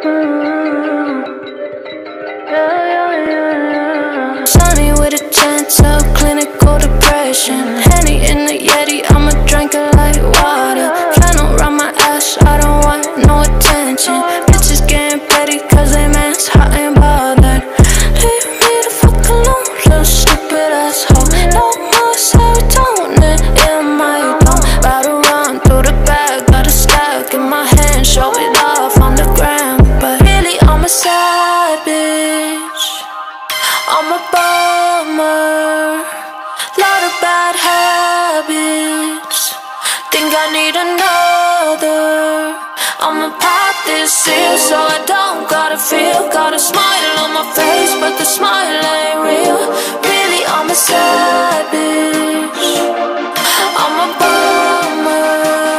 Sunny with a chance of clinical depression. Henny in the Yeti, I'ma drink it like water. Flannel around my ass, I don't want no attention. Bitches getting petty cause they man's hot and bothered. Leave me the fuck alone, little stupid asshole. No more serotonin in my dome. About to run through the bag, got a stack in my hand, show it off on the gram. But really I'm a sad bitch, I'm a bummer, lot of bad habits. Think I need another. I'ma pop this in so I don't gotta feel. Got a smile on my face, but the smile ain't real. Really, I'm a sad bitch, I'm a bummer.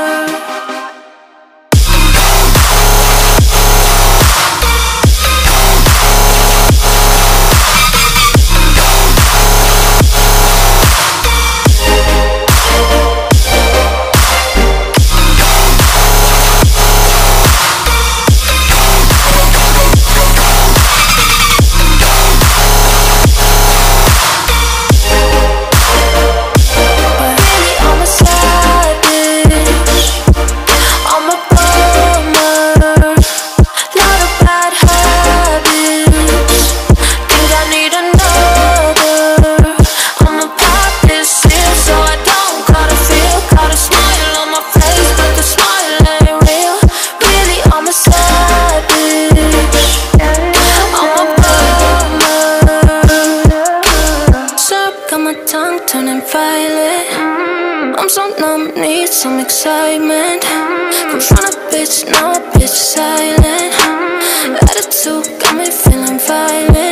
I'm so numb, need some excitement. Confront a bitch, now a bitch silent. Attitude got me feeling violent.